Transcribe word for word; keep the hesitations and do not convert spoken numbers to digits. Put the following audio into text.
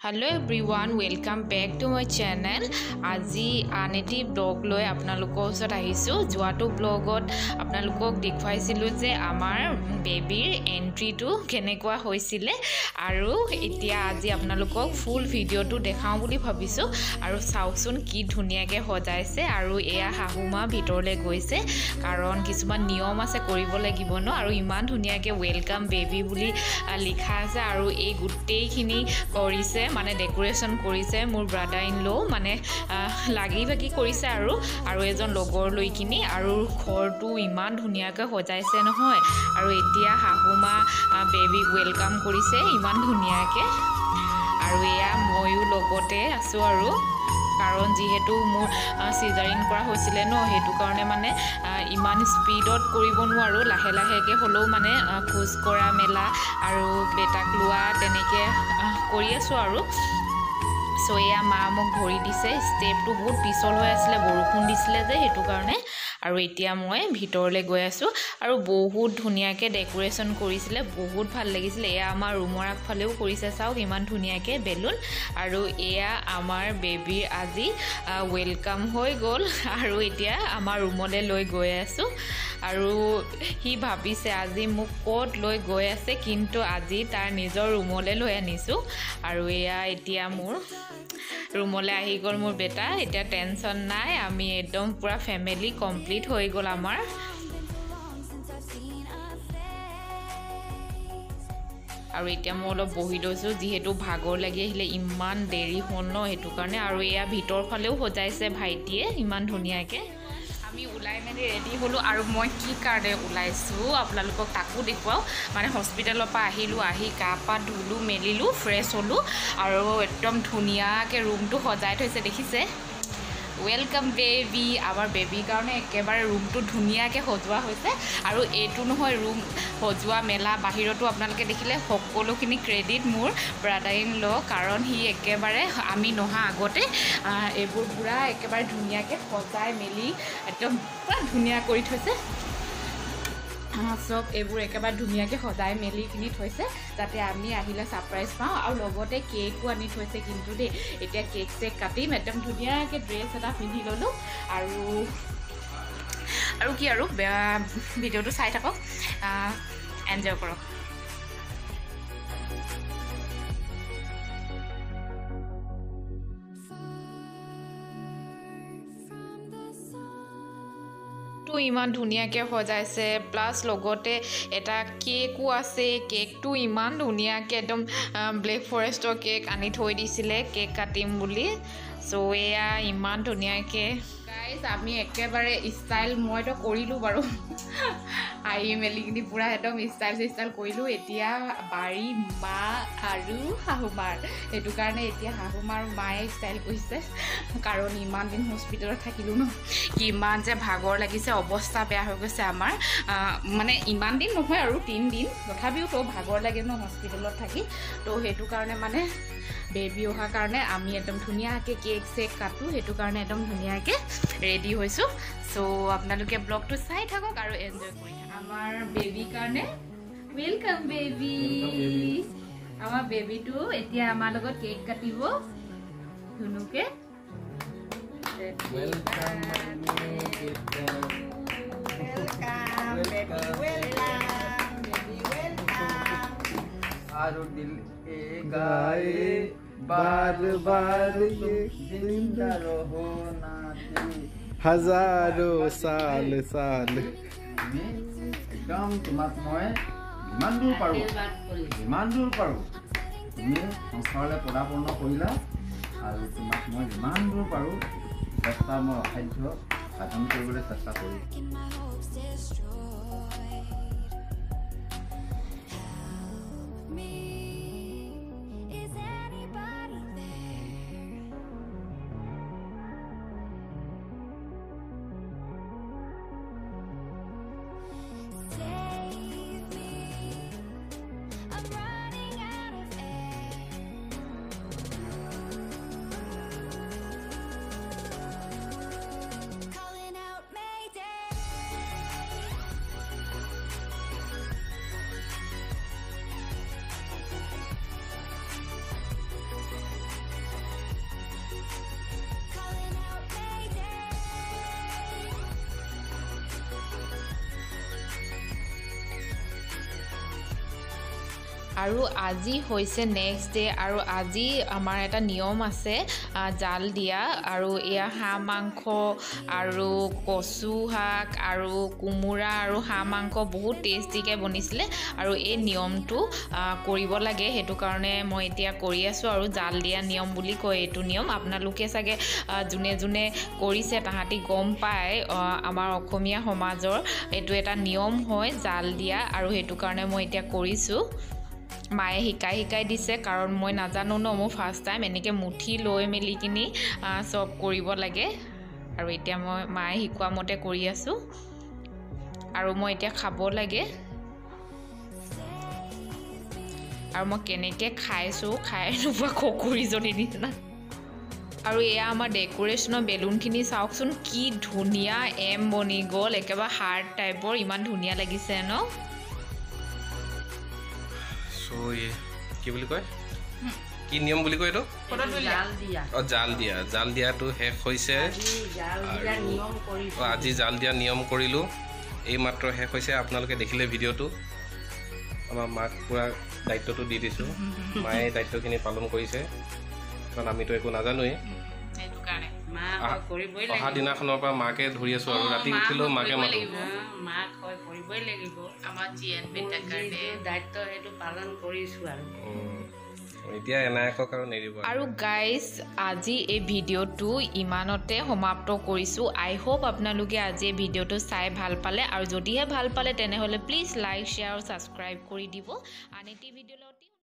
Hello everyone, welcome back to my channel. আজি আন এটি ব্লগ লৈ আপোনালোকৰ ওচৰত আহিছো। যোৱাটো ব্লগত আপোনালোকক দেখুৱাইছিলো যে আমাৰ বেবিৰ এন্ট্ৰিটো কেনেকুৱা হৈছিলে আৰু এতিয়া আজি আপোনালোকক ফুল ভিডিওটো দেখাও বুলি ভাবিছো আৰু চাওকচোন কি ধুনিয়াকে সজাইছে আৰু এয়া হাহুমা ভিতৰলৈ গৈছে কাৰণ কিছুমান নিয়ম আছে কৰিব লাগিব ন আৰু ইমান ধুনিয়াকে ওয়েলকাম বেবি বুলি লিখা আছে আৰু এই গুটেইখিনি কৰিছে মানে ডেকোৰেশন কৰিছে মোৰ ব্ৰাদাৰ ইন ল মানে লাগি ভাগি কৰিছে আৰু আৰু এজন লগৰ লৈ কিনি আৰু ঘৰটো ইমান ধুনিয়াকৈ সজাইছে নহয় আৰু এতিয়া হাহুমা বেবি ওয়েলকাম কৰিছে ইমান ধুনিয়াকৈ আৰু এয়া ময়ো লগতে আছো আৰু কাৰণ যেহেতু মোৰ সিজাৰিন কৰা হৈছিল ন হেতু কাৰণে মানে ইমান স্পিডত কৰিব নোৱাৰো লাহে লাহেকে হলো মানে খোজ কৰা মেলা আৰু বেটাক লোৱা তেনেকে কৰি আছো আৰু সো এয়া মা মোক ধৰি দিছে ষ্টেপটো বহুত পিছল হৈ আছিল বৰষুণ দিছিলে যে হেতু কাৰণে আৰু এতিয়া মই ভিতৰলৈ গৈ আছো আৰু বহুত ধুনিয়াকে ডেকোৰেশন কৰিছিলে বহুত ভাল লাগিছিল এয়া আমাৰ ৰুমৰ আগফালেও কৰিছে চাওক ইমান ধুনিয়াকে বেলুন আৰু এয়া আমাৰ বেবিৰ আজি ওয়েলকাম হৈ গল আৰু এতিয়া আমাৰ ৰুমলৈ লৈ গৈ আছো আৰু হি ভাবিছে আজি মোক কোট লৈ গৈ আছে কিন্তু আজি তাৰ নিজৰ ৰুমলৈ লৈ আনিছো আৰু এয়া এতিয়া মোৰ ৰুমলৈ আহি গল মোৰ বেটা এতিয়া টেনচন নাই আমি একদম পুৰা ফ্যামিলি কমপ্লিট হৈ গল আমাৰ আৰু এতিয়া মই অলপ বহি লৈছো যেহেতু ভাগৰ লাগি আহিলে ইমান দেৰি হ'ল ন হেতু কাৰণে আৰু এয়া ভিতৰ ফালেও সজাইছে ভাইটিয়ে ইমান ধুনিয়াকে আমি উলাই মেলি ৰেডি হলো আৰু মই কি কাৰণে উলাইছো আপোনালোকক তাকো দেখুৱাও মানে হস্পিটালৰ পৰা আহিলো আহি গা পা ধুলো মেলিলো ফ্ৰেছ হলো আৰু একদম ধুনিয়াকে ৰুমটো সজাই থৈছে দেখিছে ওয়েলকাম বেবি আমাৰ বেবিৰ কাৰণে একেবাৰে ৰুমটো ধুনিয়াকে সজোৱা হৈছে আৰু এটো নহয় ৰুম সজোৱা মেলা বাহিৰতো আপোনালোকে দেখিলে সকলোখিনি ক্ৰেডিট মোৰ ব্ৰাদাৰ ইন ল কাৰণ হি একেবাৰে আমি নহা আগতে এইবোৰ পুৰা একেবাৰে ধুনিয়াকে সজাই মেলি একদম পুৰা ধুনিয়া কৰি থৈছে সব এইবোৰ একেবাৰে ধুনিয়াকে সজাই মেলি কিনি থৈছে যাতে আমি আহিলে সাৰপ্ৰাইজ পাওঁ আৰু লগতে কেকও আনি থৈছে কিন্তু দেই এতিয়া কেক চেক কাটিম একদম ধুনিয়াকে ড্ৰেছ এটা পিন্ধি ললো আৰু আৰু কি আৰু ভিডিওটো চাই থাকক এনজয় কৰক ইমান ধুনিয়াকে সজাইছে প্লাস লগতে এটা কেকও আছে কেকটো ইমান ধুনিয়াকে একদম ব্লেক ফৰেষ্টৰ কেক আনি থৈ দিছিলে কেক কাটিম বুলি সো এয়া ইমান ধুনিয়াকে গাইস আমি একেবাৰে ষ্টাইল মইতো কৰিলো বাৰু আই মেলি কিনি পুৰা একদম ষ্টাইল ষ্টাইল কৰিলো এতিয়া বাৰী মা আৰু হাহুমাৰ হেতু কাৰণে এতিয়া হাহুমাৰ মায়ে ষ্টাইল কৰিছে কাৰণ ইমান দিন হস্পিটালত থাকিলো ন কিমান যে ভাগৰ লাগিছে অৱস্থা বেয়া হৈ গৈছে আমাৰ মানে ইমান দিন নহয় আৰু তিন দিন তথাপিও তো ভাগৰ লাগে ন হস্পিটালত থাকি তো হেতু কাৰণে মানে বেবি অহা কাৰণে আমি একদম ধুনিয়াকে কেক চেক কাটো হেতু কাৰণে একদম ধুনিয়াকে ৰেডি হৈছো সো আপোনালোকে ব্লগটো চাই থাকক আৰু এনজয় কৰি থাকক আমাৰ বেবি কাৰণে ওয়েলকাম বেবি আমাৰ বেবিটো এতিয়া আমাৰ লগত কেক কাটিব ধুনুকে welcome welcome baby welcome baby welcome आरो दिल ए गाए बार बार ये जिंदा रहो नाती हजारों साल साल एकदम তোমাক মই ইমান দূৰ পাৰো ইমান দূৰ পাৰো তুমি সংসাৰলৈ পদাপন্ন কৰিলা আৰু তোমাক মই ইমান দূৰ পাৰো চেষ্টা মই অসাধ্য সাধন কৰিবলৈ চেষ্টা কৰিম আৰু আজি হৈছে নেক্সট ডে আৰু আজি আমাৰ এটা নিয়ম আছে জাল দিয়া আৰু এয়া হাঁহ মাংস আৰু কচু শাক আৰু কোমোৰা আৰু হাঁহ মাংস বহুত টেষ্টিকৈ বনিছিলে আৰু এই নিয়মটো কৰিব লাগে সেইটো কাৰণে মই এতিয়া কৰি আছোঁ আৰু জাল দিয়া নিয়ম বুলি কয় এইটো নিয়ম আপোনালোকে চাগে যোনে যোনে কৰিছে তাহাঁতি গম পায় আমাৰ অসমীয়া সমাজৰ এইটো এটা নিয়ম হয় জাল দিয়া আৰু সেইটো কাৰণে মই এতিয়া কৰিছোঁ মায়ে শিকাই শিকাই দিছে কাৰণ মই নাজানো ন মই ফাৰ্ষ্ট টাইম এনেকৈ মুঠি লৈ মেলি কিনি চব কৰিব লাগে আৰু এতিয়া মই মায়ে শিকোৱা মতে কৰি আছোঁ আৰু মই এতিয়া খাব লাগে আৰু মই কেনেকৈ খাইছোঁ খাই নোপোৱা কুকুৰীজনীৰ নিচিনা আৰু এয়া আমাৰ ডেকোৰেশ্যনৰ বেলুনখিনি চাওকচোন কি ধুনীয়া এম বনি গ'ল একেবাৰে হাৰ্ট টাইপৰ ইমান ধুনীয়া লাগিছে ন কি বুলি কয় কি নিয়ম বুলি কয় এইটো অঁ জাল দিয়া জাল দিয়াটো শেষ হৈছে আজি জাল দিয়া নিয়ম কৰিলোঁ এই মাত্ৰ শেষ হৈছে আপোনালোকে দেখিলে ভিডিঅ'টো আমাৰ মাক পূৰা দায়িত্বটো দি দিছোঁ মায়ে দায়িত্বখিনি পালন কৰিছে কাৰণ আমিতো একো নাজানোৱেই অহা দিনাখনৰ পৰা মাকে ধৰি আছোঁ আৰু ৰাতি উঠিলেও মাকে মাতোঁ মাক হয় কৰিবই লাগিব আমাৰ জীয়েন বেটাৰ কাৰণে দায়িত্ব সেইটো পালন কৰিছোঁ আৰু এতিয়া এনায়কক আৰু নেৰিব আৰু গাইজ আজি এই ভিডিঅ'টো ইমানতে সমাপ্ত কৰিছোঁ আই হোপ আপোনালোকে আজি এই ভিডিঅ'টো চাই ভাল পালে আৰু যদিহে ভাল পালে তেনেহ'লে প্লিজ লাইক শ্বেয়াৰ আৰু ছাবস্ক্ৰাইব কৰি দিব আন এটি ভিডিঅ'ত